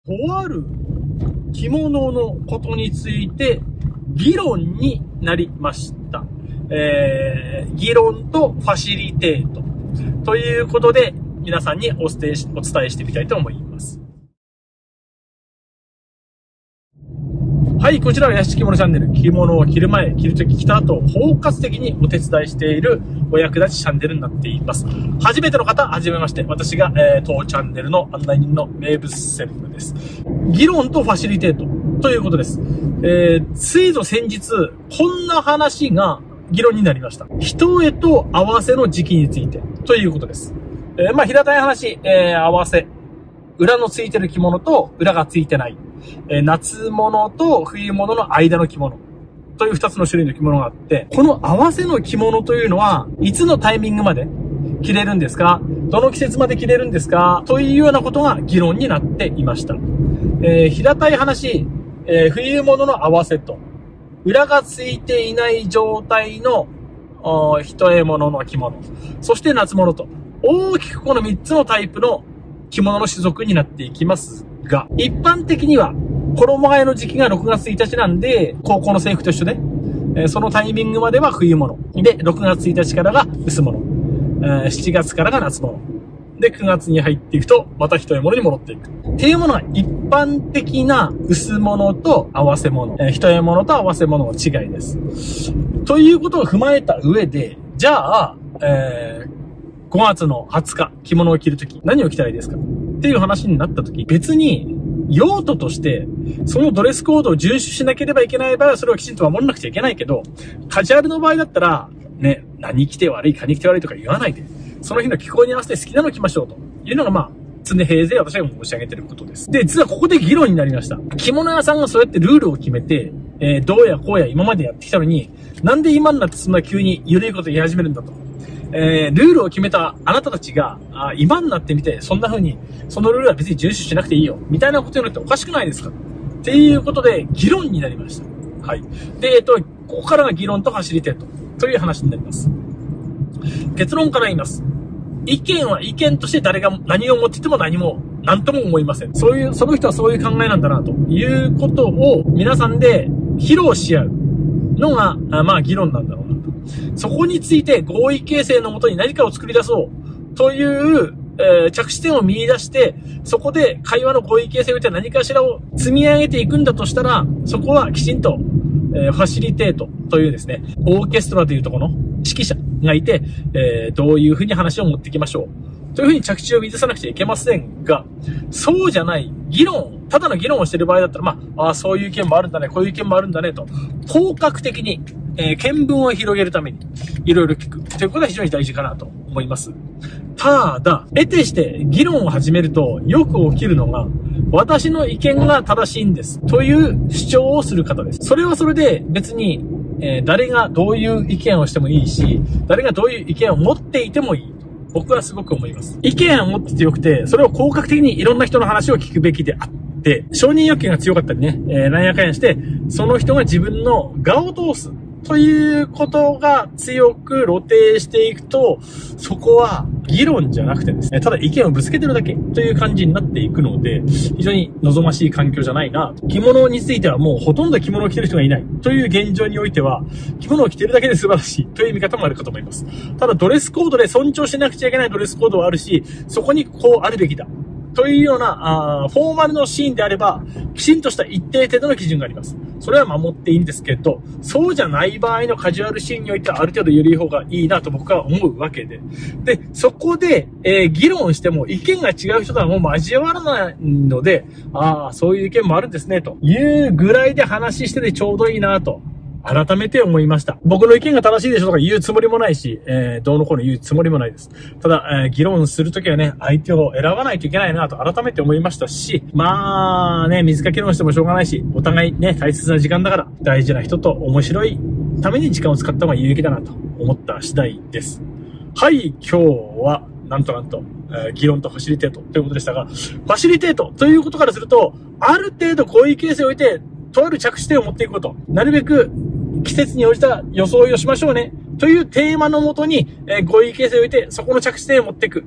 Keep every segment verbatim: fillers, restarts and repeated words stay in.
とある着物のことについて議論になりました。えー、議論とファシリテートということで皆さんにお伝えし、お伝えしてみたいと思います。はい、こちらは屋敷着物チャンネル。着物を着る前、着るとき、着た後、包括的にお手伝いしているお役立ちチャンネルになっています。初めての方、はじめまして。私が、えー、当チャンネルの案内人の名物セルフです。議論とファシリテートということです。えー、ついぞ先日、こんな話が議論になりました。一重と合わせの時期についてということです。えー、まあ、平たい話、えー、合わせ。裏のついてる着物と裏がついてない。えー、夏物と冬物の間の着物という二つの種類の着物があって、この合わせの着物というのはいつのタイミングまで着れるんですか？どの季節まで着れるんですか？というようなことが議論になっていました。えー、平たい話、えー、冬物の合わせと裏がついていない状態の一重物の着物、そして夏物と大きくこの三つのタイプの着物の種族になっていきますが、一般的には衣替えの時期がろくがつついたちなんで、高校の制服と一緒で、えー、そのタイミングまでは冬物で、ろくがつついたちからが薄物、えー、しちがつからが夏物で、くがつに入っていくとまた一重物に戻っていくっていうものが一般的な薄物と合わせ物、えー、一重物と合わせ物の違いです。ということを踏まえた上で、じゃあ、えーごがつのはつか、着物を着るとき、何を着たらいいですかっていう話になったとき、別に、用途として、そのドレスコードを遵守しなければいけない場合は、それをきちんと守らなくちゃいけないけど、カジュアルの場合だったら、ね、何着て悪い、何着て悪いとか言わないで、その日の気候に合わせて好きなの着ましょうというのが、まあ、常平で私が申し上げていることです。で、実はここで議論になりました。着物屋さんがそうやってルールを決めて、えー、どうやこうや今までやってきたのに、なんで今になってそんな急に緩いこと言い始めるんだと。えー、ルールを決めたあなたたちが、あ今になってみて、そんな風に、そのルールは別に遵守しなくていいよ、みたいなことになっておかしくないですかっていうことで、議論になりました。はい。で、えっと、ここからが議論とファシリテートという話になります。結論から言います。意見は意見として誰が何を持ってても何も、何とも思いません。そういう、その人はそういう考えなんだな、ということを皆さんで披露し合うのが、あまあ議論なんだろうな。そこについて合意形成のもとに何かを作り出そうという、えー、着地点を見出して、そこで会話の合意形成をして何かしらを積み上げていくんだとしたら、そこはきちんと、えー、ファシリテートというですね、オーケストラというところの指揮者がいて、えー、どういうふうに話を持っていきましょうというふうに着地を見出さなくちゃいけませんが、そうじゃない議論、ただの議論をしている場合だったら、まあ、あそういう意見もあるんだね、こういう意見もあるんだねと、広角的にえー、見聞を広げるためにいろいろ聞くということが非常に大事かなと思います。ただ、得てして議論を始めるとよく起きるのが、私の意見が正しいんですという主張をする方です。それはそれで別に、えー、誰がどういう意見をしてもいいし、誰がどういう意見を持っていてもいい。僕はすごく思います。意見を持っててよくて、それを広角的にいろんな人の話を聞くべきであって、承認欲求が強かったりね、えー、なんやかんやして、その人が自分の我を通す。ということが強く露呈していくと、そこは議論じゃなくてですね、ただ意見をぶつけてるだけという感じになっていくので、非常に望ましい環境じゃないな。着物についてはもうほとんど着物を着てる人がいないという現状においては、着物を着てるだけで素晴らしいという見方もあるかと思います。ただドレスコードで尊重しなくちゃいけないドレスコードはあるし、そこにこうあるべきだ。というようなあフォーマルのシーンであれば、きちんとした一定程度の基準があります。それは守っていいんですけど、そうじゃない場合のカジュアルシーンにおいてはある程度緩い方がいいなと僕は思うわけで。で、そこで、えー、議論しても意見が違う人とはもう交わらないので、ああ、そういう意見もあるんですね、というぐらいで話しててちょうどいいなと。改めて思いました。僕の意見が正しいでしょとか言うつもりもないし、えー、どうのこうの言うつもりもないです。ただ、えー、議論するときはね、相手を選ばないといけないなと改めて思いましたし、まあね、水かけ論してもしょうがないし、お互いね、大切な時間だから、大事な人と面白いために時間を使った方が有益だなと思った次第です。はい、今日は、なんとなんと、えー、議論とファシリテートということでしたが、ファシリテートということからすると、ある程度合意形成を置いて、とある着地点を持っていくこと。なるべく季節に応じた装いをしましょうね。というテーマのもとに、えー、合意形成を置いて、そこの着地点を持っていく。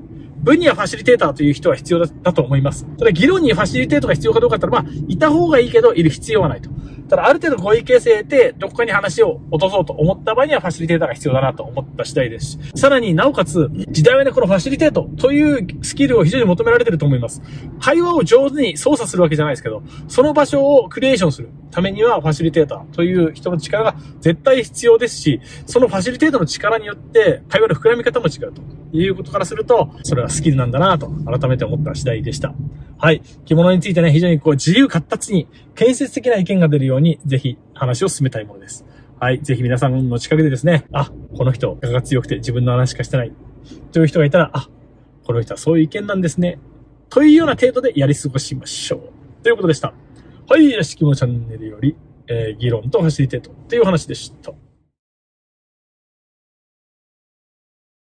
文にはファシリテーターという人は必要だ、だと思います。ただ議論にファシリテーターが必要かどうかって言ったら、まあ、いた方がいいけど、いる必要はないと。ただ、ある程度合意形成得て、どこかに話を落とそうと思った場合にはファシリテーターが必要だなと思った次第ですし、さらになおかつ、時代はね、このファシリテートというスキルを非常に求められていると思います。会話を上手に操作するわけじゃないですけど、その場所をクリエーションするためにはファシリテーターという人の力が絶対必要ですし、そのファシリテーターの力によって会話の膨らみ方も違うということからすると、それはスキルなんだなと改めて思った次第でした。はい。着物についてね、非常にこう自由闊達に建設的な意見が出るように、ぜひ話を進めたいものです。はい。ぜひ皆さんの近くでですね、あ、この人、我が強くて自分の話しかしてないという人がいたら、あ、この人はそういう意見なんですね。というような程度でやり過ごしましょう。ということでした。はい。屋敷物チャンネルより、えー、議論とファシリテートという話でした。